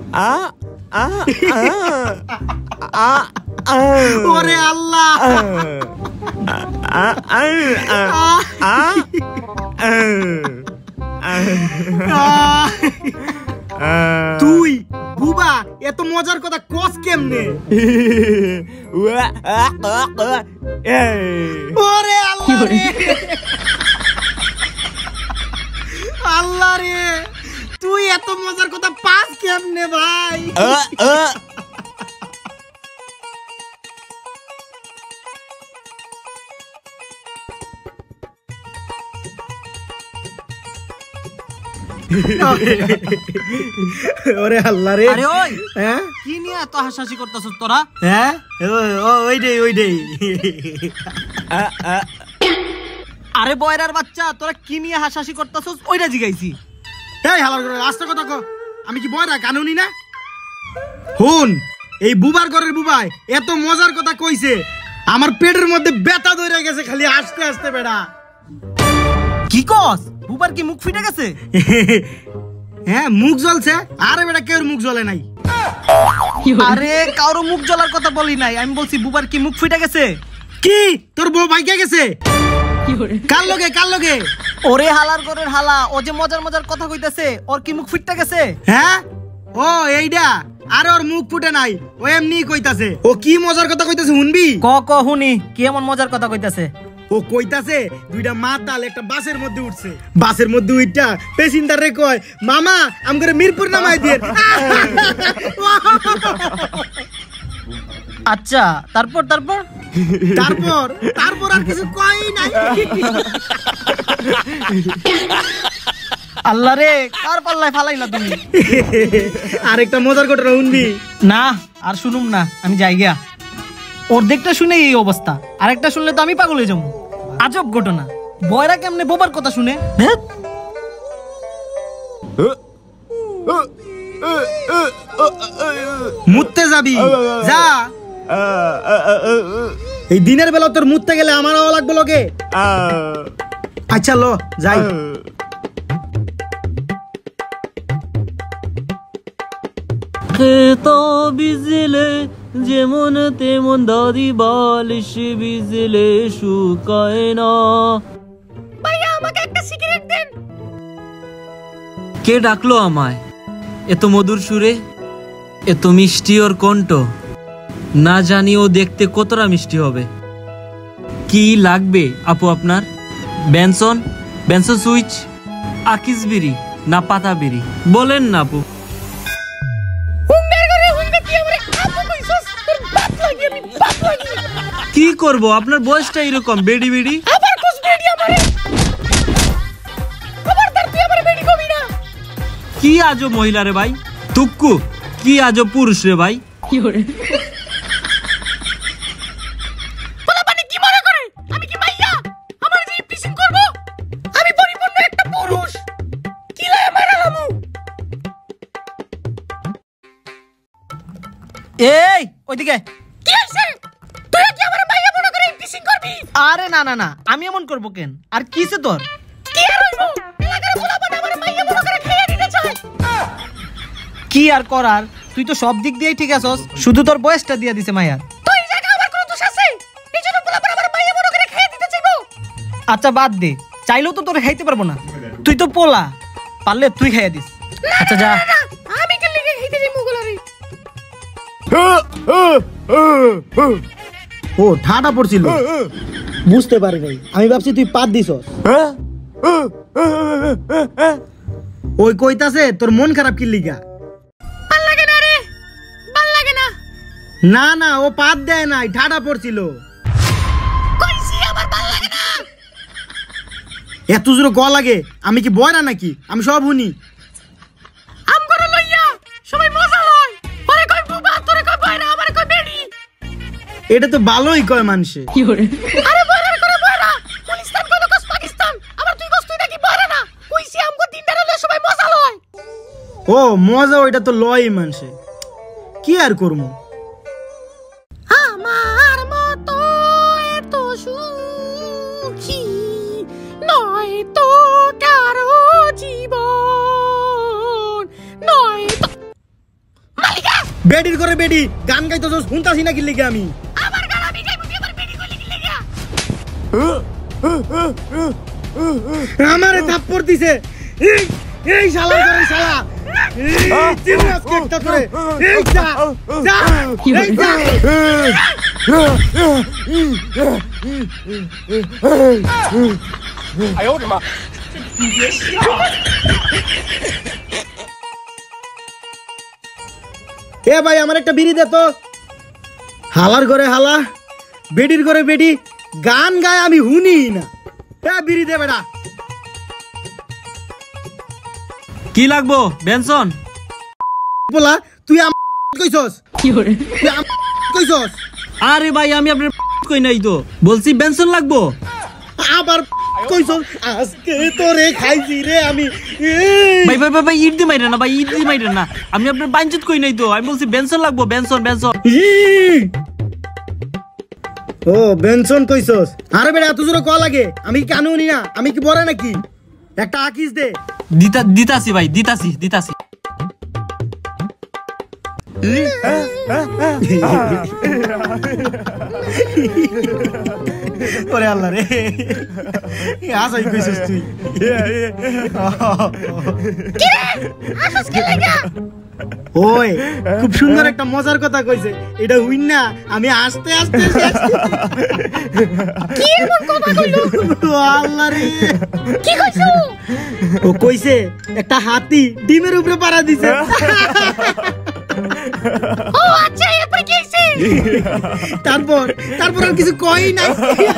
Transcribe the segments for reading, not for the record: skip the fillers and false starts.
ওরে আল্লাহ তুই বুবা এত মজার কথা কস কেমনে? ওরে আল্লাহ রে আল্লাহ রে তুই এত মজার কথা পাস কেমনে ভাই? ওরে আল্লাহ রে আরে ওই হ্যাঁ কি নিয়ে এত হাসাহাসি করতেছস তোরা? হ্যাঁ ওইটাই আরে বয়রার বাচ্চা তোরা কি নিয়ে হাসাহাসি করতেছস ওইটা জিগাইছি। এই হালার করে রাস্তা কথা কো, আমি কি বয়রা কানুনি না? হুন এই বুবার ঘরের বুবাই এত মজার কথা কইছে আমার পেটের মধ্যে ব্যথা ধরে গেছে খালি আস্তে আস্তে বেড়া। কি কস? বুবার কি মুখ ফিটে গেছে? হ্যাঁ মুখ জ্বলছে। আরে বেটা কেউ মুখ জ্বলে নাই। আরে কারো মুখ জ্বলার কথা বলি নাই, আমি বলছি বুবার কি মুখ ফিটে গেছে? কি তোর বউ ভাইকে গেছে? কার লগে? ওরে হালার ঘরের হালা, ও যে মজার মজার কথা কইতাছে ওর কি মুখ ফিটে গেছে? হ্যাঁ ও এইডা। আর ওর মুখ ফুটে নাই, ও এমনি কইতাছে। ও কি মজার কথা কইতাছে শুনবি? ক হুনি কি এমন মজার কথা কইতাছে? ও কইতাছে দুইটা মাতাল একটা বাসের মধ্যে উঠছে, বাসের মধ্যে উইটা প্যাসেঞ্জার রে কয় মামা আমগরে মিরপুর নামাই দিয়েন। আচ্ছা তারপর আর কিছু কই নাই। আল্লাহ রে কার পাল্লায় ফালাইলা তুমি? আরেকটা মজার ঘটনা শুনবি? না আর শুনুম না, আমি যাই গিয়া। অর্ধেকটা শুনে এই অবস্থা, আরেকটা শুনলে তো আমি পাগল হয়ে যাবো। আজব ঘটনা, বয়রা কেমনে বোবার কথা শুনে? মুততে যাবি যা। এই দিনের বেলা তোর মুততে গেলে আমার লাগবে লোকে। আচ্ছা লো যাই। তো বিজলে যেমন তেমন দাদি বালিশ বিজলে শুকায় না। ভাইয়া আমাকে একটা সিগারেট দেন। কে ডাকলো আমায় এত মধুর সুরে, এত মিষ্টি ওর কণ্ঠ? না জানি ও দেখতে কতটা মিষ্টি হবে। কি লাগবে আপু আপনার? বেনসন সুইচ, আকিস বিড়ি না পাতা বিড়ি বলেন না আপু। কি করব আপনার বয়সটা এরকম, বেডি বেডি। কি আজব মহিলা রে ভাই, তুক্কু কি আজব পুরুষ রে ভাই। এই ওইদিকে। আরে না না না, আমি এমন করবো কেন? আর কিসে তোর? কি আর করার, তুই তো সব দিক দিয়েই ঠিক আছস, শুধু তোর বয়সটা দিয়ে দিছে মাইয়ার। আচ্ছা বাদ দে, চাইলেও তো তোর খাইতে পারবো না, তুই তো পোলা, পারলে তুই খাইয়া দিস। আচ্ছা যা। ও ঠাডা পড়ছিল, বুঝতে পারি নাই, আমি ভাবছি তুই পাত দিছস। ওই কইতাছে তোর মন খারাপ কি লিগা? না না ও পাত দেয় নাই, ঠাডা পড়ছিল। এত জোরে গ লাগে, আমি কি বয়রা নাকি? আমি সব শুনি। এটা তো ভালোই কয় মানুষে। ও মজা, ওইটা তো লয় মানুষে, কি আর করবো। আমার মতো এত সুখী নয় তো কারো জীবন, নয় তো। বেডির করে বেডি গান গাইতেছস শুনতাছি না কি লিগে আমি আমার গান আমি গাইবো তুই আবার বেডি কইলি কি লাগা আমারে থাপ্পড় দিছে এই এই শালা করে শালা এই চিন্নাস কেকটা করে এই যা যা এই যা এ ভাই আমার একটা বিড়ি দে তো হালার ঘরে হালা বেডির ঘরে বেডি গান গায় আমি শুনি না এ বিড়ি দে বেটা কি লাগবো বেনসন? বলা তুই কইছস কি করে তুই কইছস আরে ভাই আমি আপনার কই নাই তো, বলছি বেনসন লাগবো। আবার কইছস আজকে তোরে খাইছি রে আমি ভাই ভাই ভাই ইট দি মাইরেন না ভাই, ইট দি মাইরেন না, আমি আপনার বাইনচুত কই নাই তো, আমি বলছি বেনসন লাগবো, বেনসন বেনসন। ও বেনসন কইছস? আরে বেটা এত জোরে ক লাগে, আমি কি কানুনি না, আমি কি বড় নাকি? একটা আকিস দে। দিতাছি ভাই, দিতাছি। ওরে আল্লাহ রে আসাই কইছস তুই ওই খুব সুন্দর একটা মজার কথা কইছে, এটা হইন না আমি আস্তে আস্তে কি এমন কথা কইলো? আল্লাহ রে কি কইছো? ও কইছে একটা হাতি ডিমের উপরে পাড়া দিছে। ও আচ্ছা এরপর কি হইছে? তারপর আর কিছু কই নাই।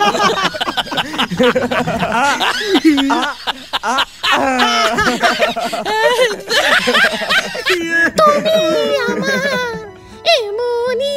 তুমি আমার এমনই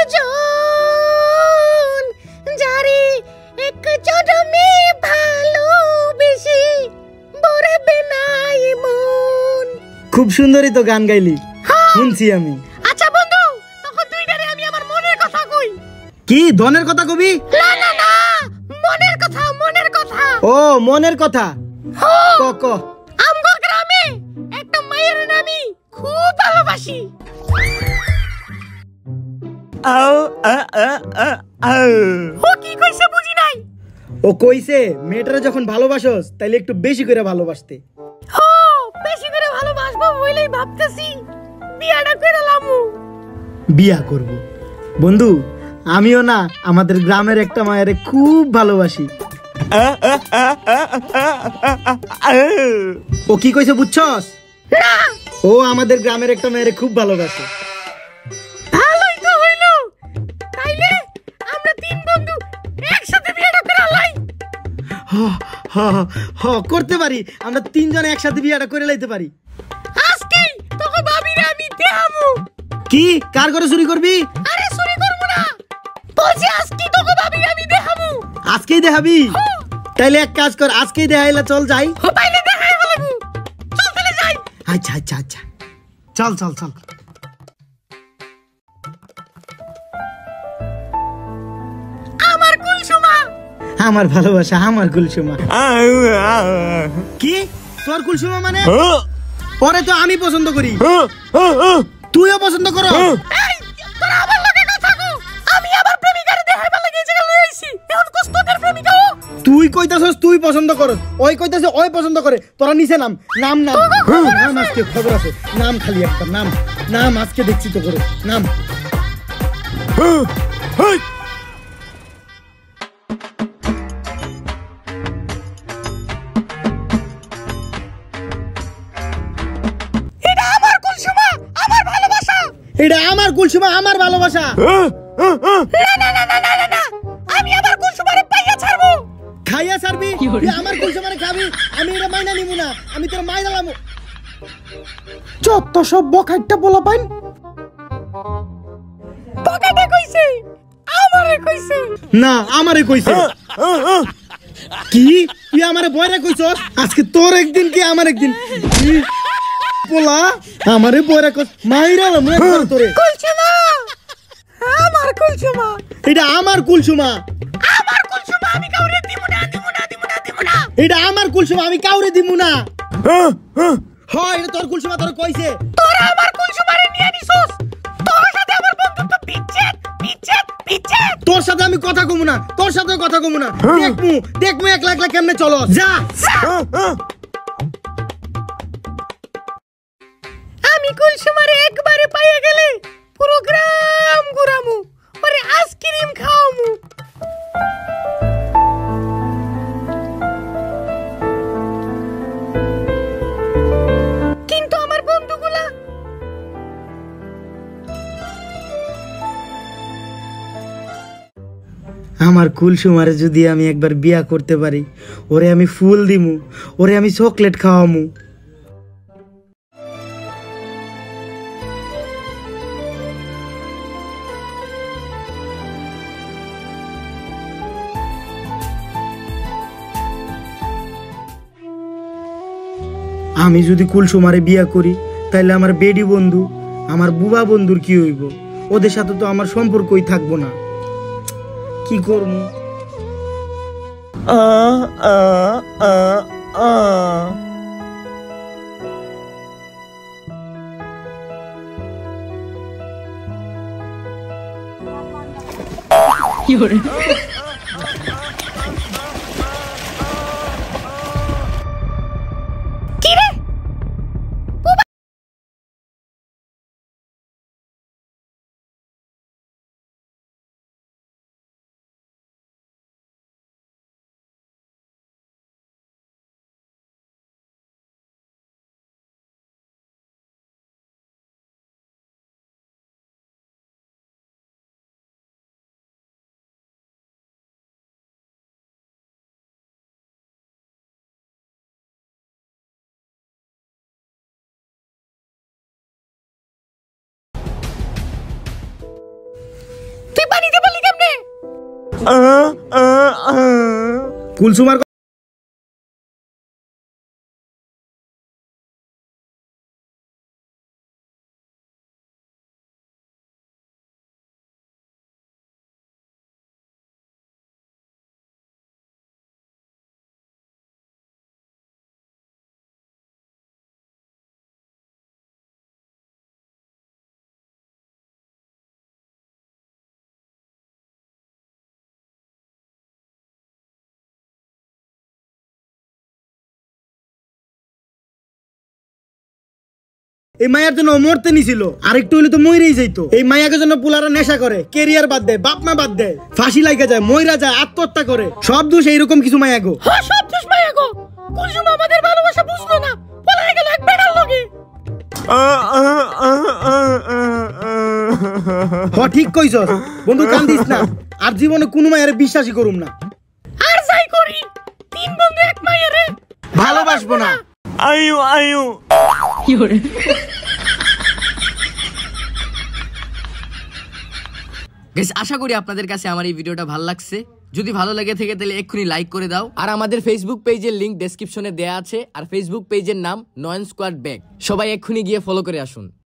একজন যারে এক জন্মে ভালোবেসে বরবে নাই মন। খুব সুন্দরই তো গান গাইলি, শুনছি আমি। আচ্ছা বন্ধু, তখন তুই ডারে আমি আমার মনের কথা কই। কি ধনের কথা কবি? না না না, মনের কথা। ও মনের কথা, ক ক। আমগো গ্রামে একটা মায়ের নামি খুব ভালোবাসি। ও কি কইছে বুঝি নাই। ও কইছে মেয়েটারে যখন ভালোবাসোস তাইলে একটু বেশি করে ভালোবাসতে। ও বেশি করে ভালোবাসবো বলেই ভাবতেছি বিয়াটা করে লামু। বিয়া করব বন্ধু, আমিও না আমাদের গ্রামের একটা মায়েরে খুব ভালোবাসি। ও কি কইছে বুঝছস? না ও আমাদের গ্রামের একটা মেয়েরে খুব ভালোবাসে। ভালোই তো হইলো, তাইলে আমরা তিন বন্ধু একসাথে বিয়াটা করে লাই। করতে পারি, আমরা তিনজনে একসাথে বিয়াটা করে লাইতে পারি। আজকেই তোকে ভাবিরে আমি দেখামু। কি কার ঘরে চুরি করবি? আরে চুরি করব না, বলছি আজকেই তোকে ভাবিরে আমি দেখামু। আজকেই দেখাবি? তাইলে এক কাজ কর, আজকেই দেখাইলা চল যাই। তাইলে দেখাই বলবো, চল তাহলে যাই। আচ্ছা আচ্ছা আচ্ছা চল চল চল। আমার কুলসুমা, আমার ভালোবাসা, আমার কুলসুমা। কি তোর কুলসুমা মানে? পরে তো আমি পছন্দ করি, তুইও পছন্দ করো। এই তোরা আমার লগে কথা কও, আমি আবার প্রেমিকারে দেখাইবা লাগি এই জায়গা লই আইছি। এখন কষ্টকের প্রেমিকা ও। তুই কইতাছস তুই পছন্দ করস, ওই কইতাছে ওই পছন্দ করে। তোরা নিচে নাম নাম নাম নাম, আজকে খবর আছে, নাম খালি একটা নাম নাম, আজকে দেখছি তো করে নাম। এটা আমার কুলসুমা, আমার ভালোবাসা। এটা আমার কুলসুমা, আমার ভালোবাসা। না না না না না না, আমি আমার কুলসুমারে পাইয়া ছাড়বো। খাইয়া ছাড়বি? তুই আমার কুলসুমারে খাবি? আমি এটা মাইনা নিব না, আমি তোর মাইনা লামু। যত সব বকাইটা বলা পাইন। পকেটে কইছে, আমারে কইছে। না আমারে কইছে। কি তুই আমারে বয়রা কইছস? আজকে তোর একদিন কি আমার একদিন। পোলা আমারে বয়রা কইছ, মাইরা লামু একবার তোরে। কুলসুমা, আমার কুলসুমা। এটা আমার কুলসুমা, আমার কুলসুমা আমি কাউরে দিব না। এটা আমার কুলসুমা, আমি কাউরে দিমু না। হয় এটা তোর কুলসুমা, তোর কইছে। তোরা আমার কুলসুমারে নিয়ে নিছস, তোর কথা কমু না, তোর সাথে কথা কমু না। দেখমু একলা একলা কেমনে চলো, যা। আমি কুলসুমারে একবারে পাইয়া গেলে পুরো গ্রাম ঘুরামু, ওরে আইসক্রিম খাওয়ামু। কিন্তু আমার বন্ধুগুলা আমার কুলসুমারে যদি আমি একবার বিয়া করতে পারি, ওরে আমি ফুল দিমু, ওরে আমি চকলেট খাওয়ামু। আমি যদি কুলসুমারে বিয়া করি, তাহলে আমার বেডি বন্ধু, আমার বুবা বন্ধুর কি হইব? ওদের সাথে তো আমার সম্পর্কই থাকবো না। কি করবো? কি রে? তুই পানিতে বললি কেমনে? কুলসুমার এই মায়ের জন্য মরতে নিছিল, আর একটু হইলে তো মইরেই যাইতো। এই মায়াকে জন্য পুলারা নেশা করে, কেরিয়ার বাদ দেয়, বাপ মা বাদ দেয়, ফাঁসি লাগা যায়, মইরা যায়, আত্মহত্যা করে। সব দোষ এইরকম কিছু মায়া গো। হ্যাঁ, সব দোষ মায়া গো। কুলসুমা আমাদের ভালোবাসা বুঝলো না, পলাই গেল এক বেড়ার লগে। ঠিক কইছস বন্ধু, কান্দিস না। আর জীবনে কোনো মায়ের বিশ্বাসই করুম না। আর যাই করি, তিন বন্ধু এক মায়েরে ভালোবাসবো না। আয়ু আয়ু। গাইস, আশা করি আপনাদের কাছে আমার এই ভিডিওটা ভালো লাগছে। যদি ভালো লাগে থাকে তাহলে এক্ষুনি লাইক করে দাও। আর আমাদের ফেসবুক পেজের লিংক ডেসক্রিপশনে দেয়া আছে, আর ফেসবুক পেজের নাম নয়ন স্কোয়াড ব্যাগ। সবাই এক্ষুনি গিয়ে ফলো করে আসুন।